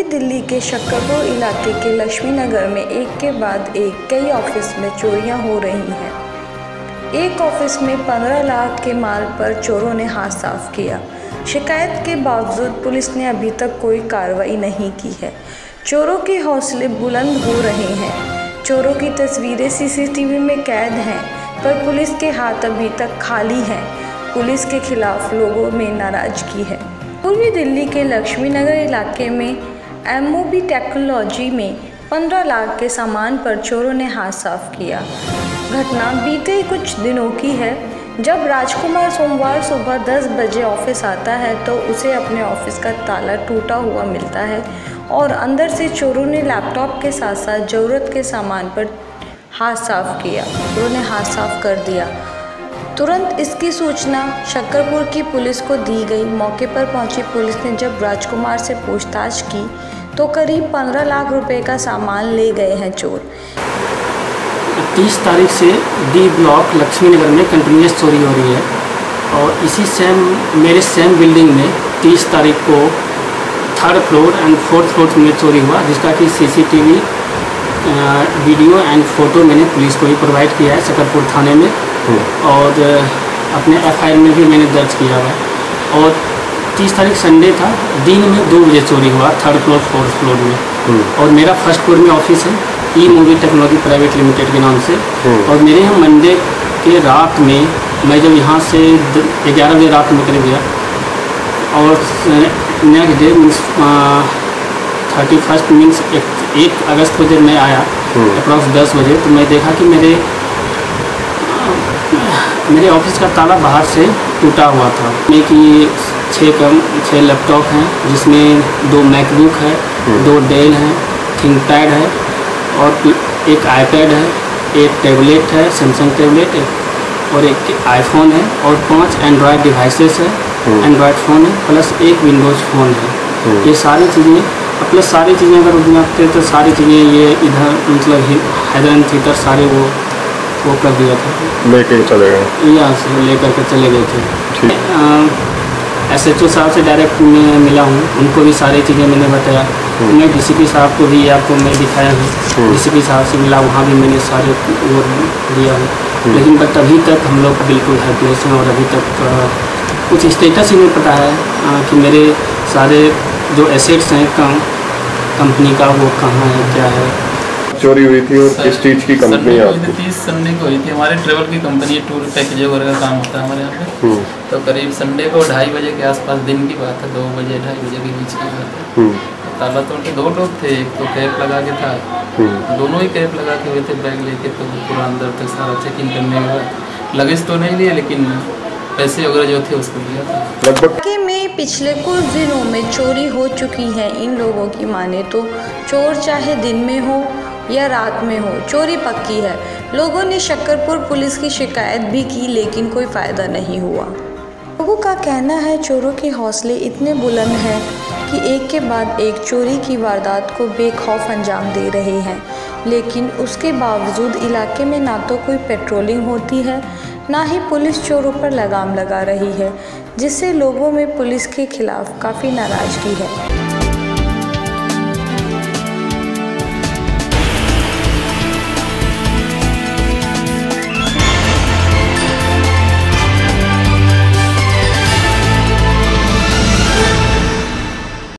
दिल्ली के शकरपुर इलाके के लक्ष्मी नगर में एक के बाद एक कई ऑफिस में चोरियां हो रही हैं। एक ऑफिस में 15 लाख के माल पर चोरों ने हाथ साफ किया। शिकायत के बावजूद पुलिस ने अभी तक कोई कार्रवाई नहीं की है। चोरों के हौसले बुलंद हो रहे हैं। चोरों की तस्वीरें सीसीटीवी में कैद हैं, पर पुलिस के हाथ अभी तक खाली हैं। पुलिस के खिलाफ लोगों में नाराजगी है। पूर्वी दिल्ली के लक्ष्मी नगर इलाके में एमओबी टेक्नोलॉजी में 15 लाख के सामान पर चोरों ने हाथ साफ किया। घटना बीते कुछ दिनों की है, जब राजकुमार सोमवार सुबह 10 बजे ऑफिस आता है तो उसे अपने ऑफिस का ताला टूटा हुआ मिलता है और अंदर से चोरों ने लैपटॉप के साथ साथ ज़रूरत के सामान पर हाथ साफ किया। चोरों ने हाथ साफ कर दिया। तुरंत इसकी सूचना शकरपुर की पुलिस को दी गई। मौके पर पहुंची पुलिस ने जब राजकुमार से पूछताछ की तो करीब 15 लाख रुपए का सामान ले गए हैं चोर। 30 तारीख से डी ब्लॉक लक्ष्मी नगर में कंटिन्यूस चोरी हो रही है और इसी मेरे सेम बिल्डिंग में 30 तारीख को 3rd floor and 4th floor में चोरी हुआ, जिसका कि सीसीटीवी वीडियो एंड फोटो मैंने पुलिस को ही प्रोवाइड किया है शकरपुर थाने में और अपने FIR में भी मैंने दर्ज किया हुआ। और 30 तारीख संडे था, दिन में 2 बजे चोरी हुआ 3rd फ्लोर 4th फ्लोर में। और मेरा 1st फ्लोर में ऑफिस है एमओबी टेक्नोलॉजी प्राइवेट लिमिटेड के नाम से। और मेरे यहाँ मंडे के रात में मैं जब यहाँ से 11 बजे रात में निकल गया और नेक्स्ट डे मीन्स 31 मीन्स 1 अगस्त को जब मैं आया अप्रॉक्स 10 बजे, तो मैं देखा कि मेरे ऑफिस का ताला बाहर से टूटा हुआ था। मैं कि 6 लैपटॉप हैं, जिसमें 2 मैकबुक है, 2 डेल हैं, थिंकपैड है और एक आईपैड है, एक टैबलेट है सैमसंग टैबलेट और एक आईफोन है और 5 एंड्रॉयड डिवाइसेस है, एंड्रॉयड फ़ोन है प्लस एक विंडोज़ फ़ोन है। ये सारी चीज़ें प्लस सारी चीज़ें अगर उठाते तो सारी चीज़ें ये इधर मतलब हैदराबाद भीतर सारे वो कर दिया था, लेके चले गए, यहाँ से लेकर के चले गए थे। SHO साहब से डायरेक्ट मैं मिला हूँ, उनको भी सारी चीज़ें मैंने बताया। मैं DCP साहब को भी आपको मैं दिखाया हूँ, DCP साहब से मिला, वहाँ भी मैंने सारे वो दिया है। लेकिन बट अभी तक हम लोग बिल्कुल हेल्पलेस हैं और अभी तक कुछ स्टेटस ही नहीं पता है कि मेरे सारे जो एसेट्स हैं कंपनी का वो कहाँ है, क्या है। चोरी हुई थी और किस चीज़ की कंपनी है आपकी? 30 संडे को हुई थी। हमारे ट्रेवल की कंपनी है, टूर पैकेज वगैरह का काम होता है हमारे यहाँ पे। तो करीब संडे को 2:30 बजे के आसपास, दिन की बात है, 2 बजे 2:30 बजे के बीच की बात है। ताला तोड़ के 2 लोग थे, एक तो कैप लगा के था, दोनों ही कैप लगा के हुए थे बैग लेके। तो पूरा अंदर तक सारा चेकिंग करने के बाद लगेज तो नहीं लिया, लेकिन पैसे वगैरह जो थे उसको लिया था। इलाके में पिछले कुछ दिनों में चोरी हो चुकी है। इन लोगों की माने तो चोर चाहे दिन में हो या रात में हो, चोरी पक्की है। लोगों ने शकरपुर पुलिस की शिकायत भी की, लेकिन कोई फ़ायदा नहीं हुआ। लोगों का कहना है चोरों के हौसले इतने बुलंद हैं कि एक के बाद एक चोरी की वारदात को बेखौफ अंजाम दे रहे हैं। लेकिन उसके बावजूद इलाके में ना तो कोई पेट्रोलिंग होती है, ना ही पुलिस चोरों पर लगाम लगा रही है, जिससे लोगों में पुलिस के खिलाफ काफ़ी नाराज़गी है।